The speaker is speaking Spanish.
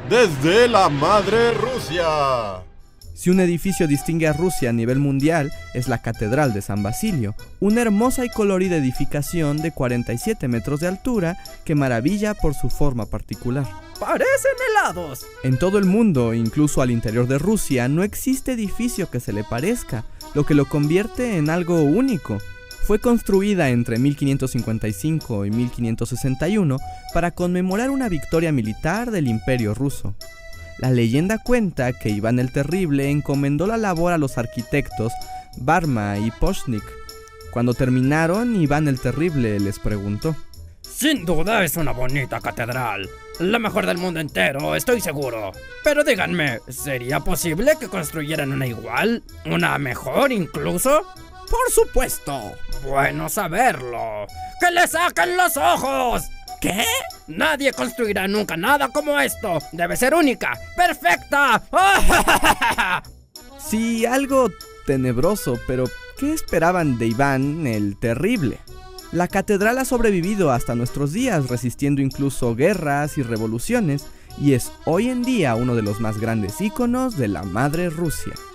desde la madre Rusia. Si un edificio distingue a Rusia a nivel mundial, es la Catedral de San Basilio, una hermosa y colorida edificación de 47 metros de altura que maravilla por su forma particular. ¡Parecen helados! En todo el mundo, incluso al interior de Rusia, no existe edificio que se le parezca, lo que lo convierte en algo único. Fue construida entre 1555 y 1561 para conmemorar una victoria militar del Imperio ruso. La leyenda cuenta que Iván el Terrible encomendó la labor a los arquitectos Varma y Poshnik. Cuando terminaron, Iván el Terrible les preguntó: Sin duda es una bonita catedral, la mejor del mundo entero, estoy seguro. Pero díganme, ¿sería posible que construyeran una igual? ¿Una mejor incluso? ¡Por supuesto! Bueno saberlo. ¡Que le saquen los ojos! ¿Qué? Nadie construirá nunca nada como esto. Debe ser única, perfecta. Sí, algo tenebroso, pero ¿qué esperaban de Iván el Terrible? La catedral ha sobrevivido hasta nuestros días, resistiendo incluso guerras y revoluciones, y es hoy en día uno de los más grandes íconos de la madre Rusia.